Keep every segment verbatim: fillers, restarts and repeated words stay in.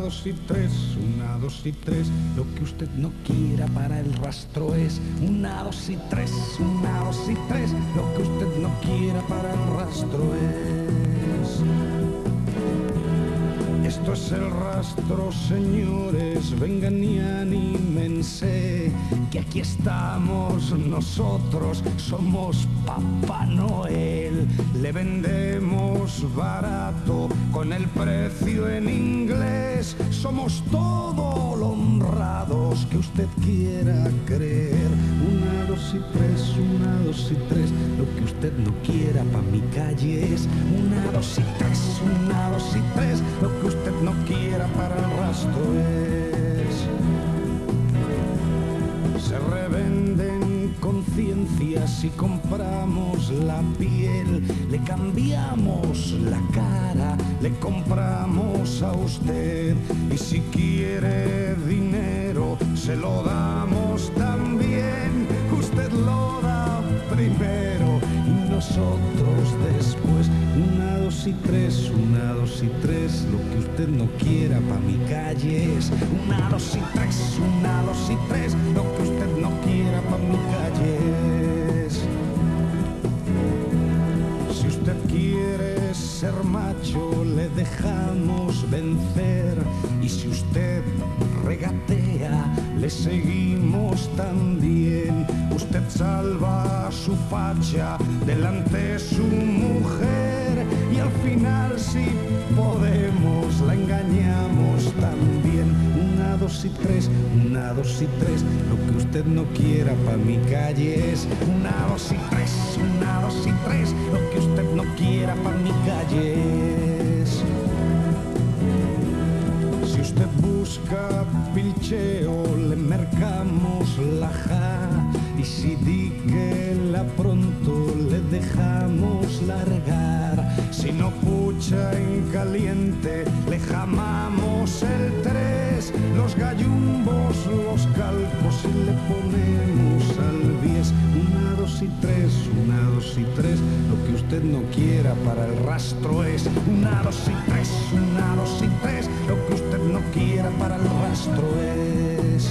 dos y tres, una, dos y tres. Lo que usted no quiera para el rastro es una, dos y tres, una, dos y tres. Lo que usted no quiera para el rastro es. Esto es el rastro, señores, vengan y anímense, que aquí estamos nosotros, somos Papá Noel. Le vendemos barato con el precio en inglés, somos todo lo honrados que usted quiera creer. Una, dos y tres, una, dos y tres, lo que usted no quiera pa' mi calle es una, dos y tres, una, dos y tres, lo que usted no quiera para el rastro es. Se revenden conciencias y compramos la piel, le cambiamos la cara, le compramos a usted, y si quiere dinero se lo damos también. Usted lo da primero y nosotros después. Una, dos y tres, una, dos y tres, lo que usted no quiera pa' mi calle es una, dos y tres, una, dos y tres, lo que usted no quiera pa' mi calle es. Si usted quiere ser macho le dejamos vencer, y si usted regatea le seguimos también. Usted salva su facha delante su mujer, y al final si podemos la engañamos también. Una, dos y tres, una, dos y tres, lo que usted no quiera pa' mi calle es una, dos y tres, una, dos y tres, lo que usted no quiera pa' mi calle es. Si usted busca pilcheo le mercamos la ja, y si di que la pronto le dejamos largar. Si no pucha en caliente le jamamos el tres, los gallumbos, los calcos y le ponemos al diez. Una, dos y tres, una, dos y tres, lo que usted no quiera para el rastro es una, dos y tres, una, dos y tres, lo que usted no quiera para el rastro es.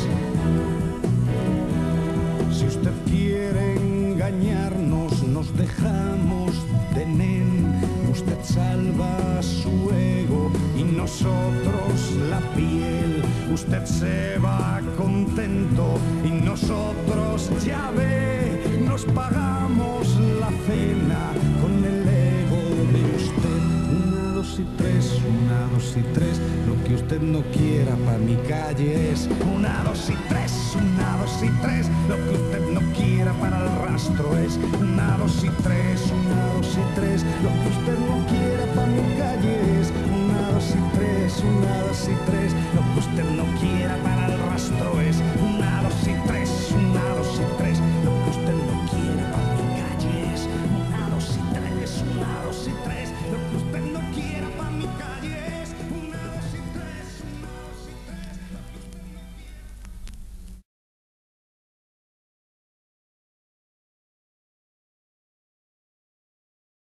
Si usted quiere engañarnos nos dejamos de nen, usted salva su ego y nosotros la piel. Usted se va contento y nosotros, ya ve, nos pagamos la cena con el ego de usted. Una, dos y tres, una, dos y tres, lo que usted no quiera pa' mi calle es una, dos y tres, una, dos y tres, lo que usted no quiera para el rastro es una, dos y tres, una, dos y tres, lo que usted no quiera pa' mi calle es una, dos y tres, una, dos y tres, lo que usted no quiera